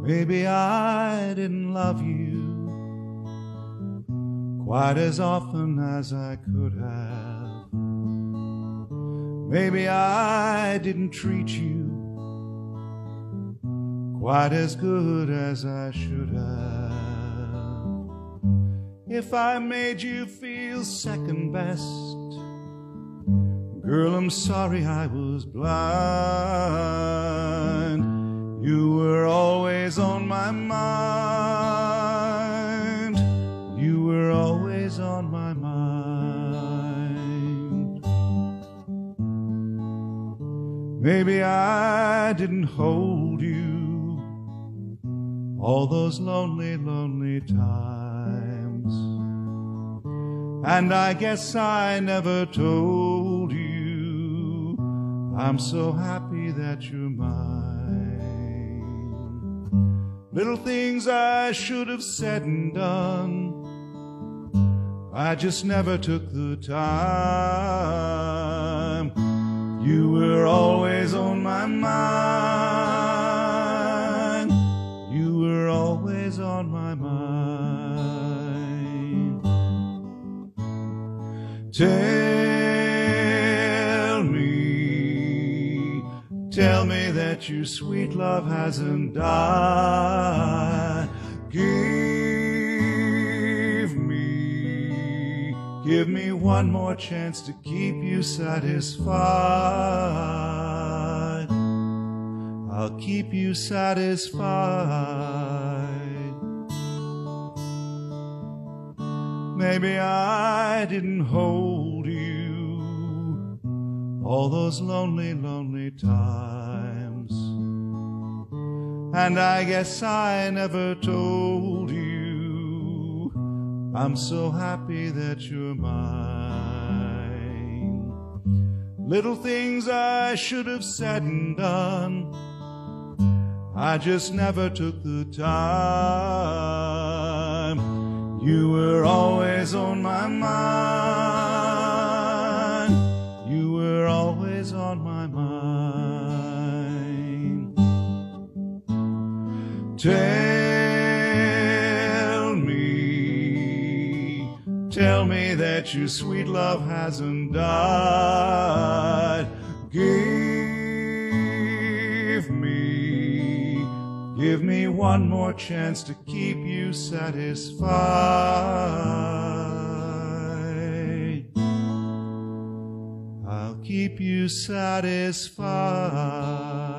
Maybe I didn't love you quite as often as I could have. Maybe I didn't treat you quite as good as I should have. If I made you feel second best, girl, I'm sorry I was blind. You were always on my mind. You were always on my mind. Maybe I didn't hold you all those lonely, lonely times. And I guess I never told you I'm so happy that you're mine. Little things I should have said and done, I just never took the time. You were always on my mind. You were always on my mind. Tell me that your sweet love hasn't died. Give me one more chance to keep you satisfied. I'll keep you satisfied. Maybe I didn't hold you all those lonely, lonely times. And I guess I never told you I'm so happy that you're mine. Little things I should have said and done, I just never took the time. You were always on my mind. You were always on my mind. Tell me that your sweet love hasn't died. Give me one more chance to keep you satisfied. I'll keep you satisfied.